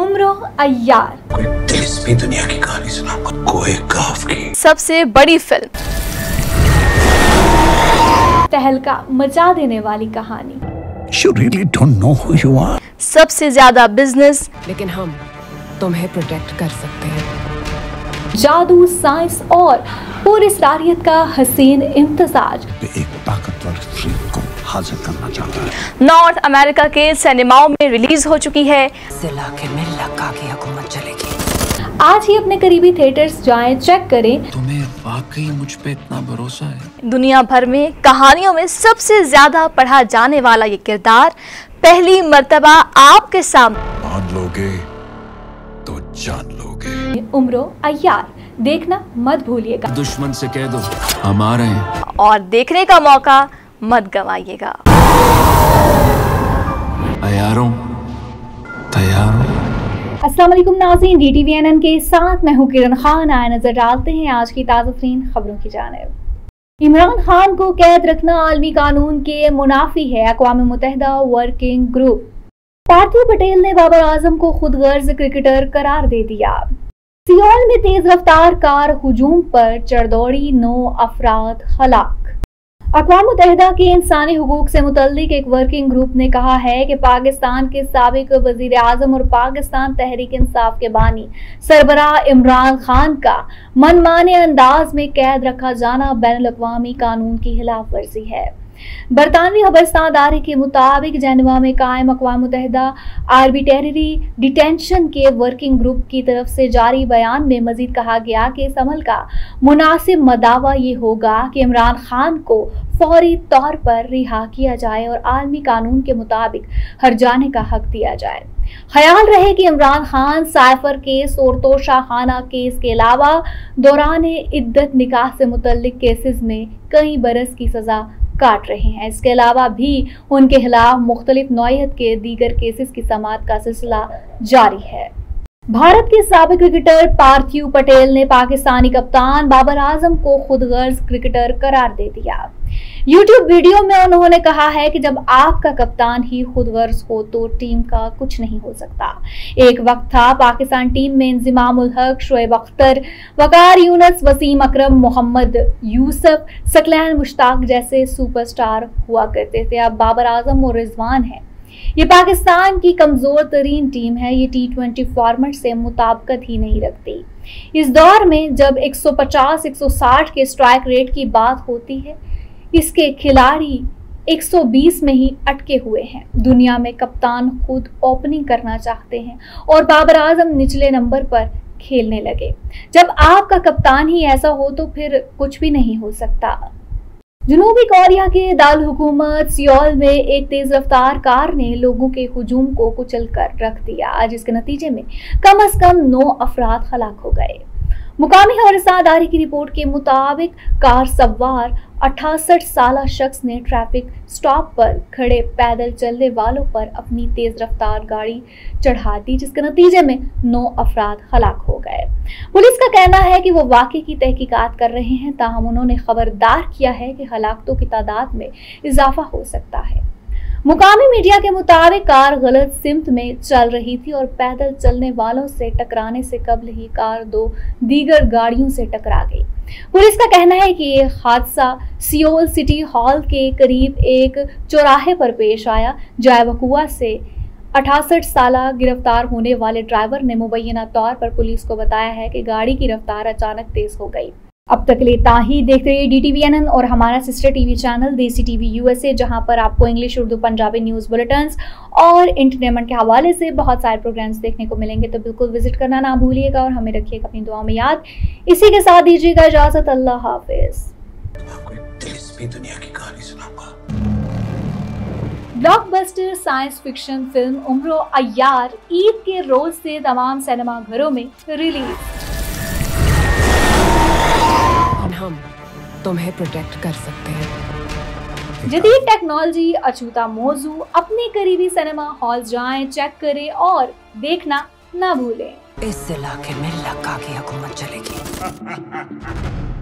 उम्रो अय्यार कोई दिलचस्पी दुनिया की कहानी सुनाऊंगा, कोई काफ की सबसे बड़ी फिल्म, तहलका मचा देने वाली कहानी, You really don't know who you are. सबसे ज्यादा बिजनेस, लेकिन हम तुम्हें प्रोटेक्ट कर सकते हैं। जादू, साइंस और पूरी सलाहियत का हसीन इम्तिजाज एक ताकतवर फ्रीक को हाजिर करना चाहता है। नॉर्थ अमेरिका के सिनेमाओं में रिलीज हो चुकी है। इस इलाके में लक्का की हुकूमत चलेगी। आज ही अपने करीबी थिएटर्स जाएं, चेक करें। तुम्हें वाकई मुझ पे इतना भरोसा है? दुनिया भर में कहानियों में सबसे ज्यादा पढ़ा जाने वाला ये किरदार पहली मर्तबा आपके सामने। मान लोगे तो जान लोगे। उम्रो अय्यार देखना मत भूलिएगा। दुश्मन से कह दो हम आ रहे हैं और देखने का मौका मत गंवाइएगा। तैयारों तैयार। अस्सलाम वालेकुम नाज़रीन, DTVNN के साथ मैं हूँ किरण खान। आए नजर डालते हैं आज की ताज़ा तरीन खबरों की जानिब। इमरान खान को कैद रखना आलमी कानून के मुनाफी है। अक़वाम मुत्तहिदा वर्किंग ग्रुप। पार्थिव पटेल ने बाबर आजम को खुदगर्ज क्रिकेटर करार दे दिया। सियोल में तेज रफ्तार कार हुजूम पर चढ़दौड़ी, 9 अफराद हलाक। अक़वाम मुत्तहिदा के इंसानी हुकूक से मुतल्लिक एक वर्किंग ग्रुप ने कहा है कि पाकिस्तान के साबिक वज़ीर आज़म और पाकिस्तान तहरीक इंसाफ के बानी सरबराह इमरान खान का मनमाने अंदाज में कैद रखा जाना बैनुल-अक़वामी कानून की खिलाफ वर्जी है। बरतानवी खबरसादारी के मुताबिक जेनेवा में कायम अक़वाम मुत्तहिदा आर्बिट्रेरी डिटेंशन के वर्किंग ग्रुप की तरफ से जारी बयान में मजीद कहा गया कि इस अमल का मुनासिब मदावा ये होगा कि इमरान खान को फौरी तौर पर रिहा किया जाए और आलमी कानून के मुताबिक हर जाने का हक दिया जाए। ख्याल रहे कि इमरान खान साइफर केस और तोशाखाना केस के अलावा दौरान इद्दत निकाह से मुतल्लिक केसेस में कई बरस की सजा काट रहे हैं। इसके अलावा भी उनके खिलाफ मुख्तलिफ नौइयत के दीगर केसेस की समाअत का सिलसिला जारी है। भारत के साबिक क्रिकेटर पार्थिव पटेल ने पाकिस्तानी कप्तान बाबर आजम को खुदगर्ज क्रिकेटर करार दे दिया। यूट्यूब वीडियो में उन्होंने कहा है कि जब आपका कप्तान ही खुदगर्ज हो तो टीम का कुछ नहीं हो सकता। एक वक्त था पाकिस्तान टीम में इंज़िमाम उल हक, शोएब अख्तर, वकार यूनुस, वसीम अकरम, मोहम्मद यूसुफ, सकलैन मुश्ताक जैसे सुपरस्टार हुआ करते थे। अब बाबर आजम और रिजवान है। ये पाकिस्तान की कमजोर तरीन टीम है। ये T20 फॉर्मेट से मुताबिकत ही नहीं रखती। इस दौर में जब 150-160 के स्ट्राइक रेट की बात होती है, इसके खिलाड़ी 120 में ही अटके हुए हैं। दुनिया में कप्तान खुद ओपनिंग करना चाहते हैं और बाबर आजम निचले नंबर पर खेलने लगे। जब आपका कप्तान ही ऐसा हो तो फिर कुछ भी नहीं हो सकता। जनूबी कोरिया के दारुल हुकूमत सियोल में एक तेज रफ्तार कार ने लोगों के हुजूम को कुचल कर रख दिया, जिसके नतीजे में कम से कम 9 अफराद हलाक हो गए। मुकामी खबरसादारी की रिपोर्ट के मुताबिक कार सवार 68 साला शख्स ने ट्रैफिक स्टॉप पर खड़े पैदल चलने वालों पर अपनी तेज रफ्तार गाड़ी चढ़ा दी, जिसके नतीजे में 9 अफराद हलाक हो गए। पुलिस का कहना है कि वो वाक़े की तहकीकात कर रहे हैं, ताहम उन्होंने खबरदार किया है कि हलाकतों की तादाद में इजाफा हो सकता है। मुकामी मीडिया के मुताबिक कार गलत सिमत में चल रही थी और पैदल चलने वालों से टकराने से कबल ही कार 2 दीगर गाड़ियों से टकरा गई। पुलिस का कहना है कि ये हादसा सियोल सिटी हॉल के करीब एक चौराहे पर पेश आया। जायवकुआ से 68 साला गिरफ्तार होने वाले ड्राइवर ने मुबैना तौर पर पुलिस को बताया है कि गाड़ी की रफ्तार अचानक तेज हो गई। अब तक लेता ही देखते रहिए DTVNN और हमारा sister TV channel Desi TV USA, जहां पर आपको English, Urdu, Punjabi news bulletins और एंटरटेनमेंट के हवाले से बहुत सारे प्रोग्राम्स देखने को मिलेंगे। तो बिल्कुल विजिट करना ना भूलिएगा और हमें रखिएगा अपनी दुआओं में याद। इसी के साथ दीजिएगा इजाजत। अल्लाह हाफिज। दुनिया की कहानी सुनाऊंगा। Blockbuster science fiction film Umro Ayyar Eid के रोज से तमाम सिनेमा घरों में रिलीज। हम तुम्हें प्रोटेक्ट कर सकते हैं। जदीद टेक्नोलॉजी, अछूता मौजू, अपने करीबी सिनेमा हॉल जाएं, चेक करें और देखना ना भूलें। इस इलाके में लक्का की हुकूमत चलेगी।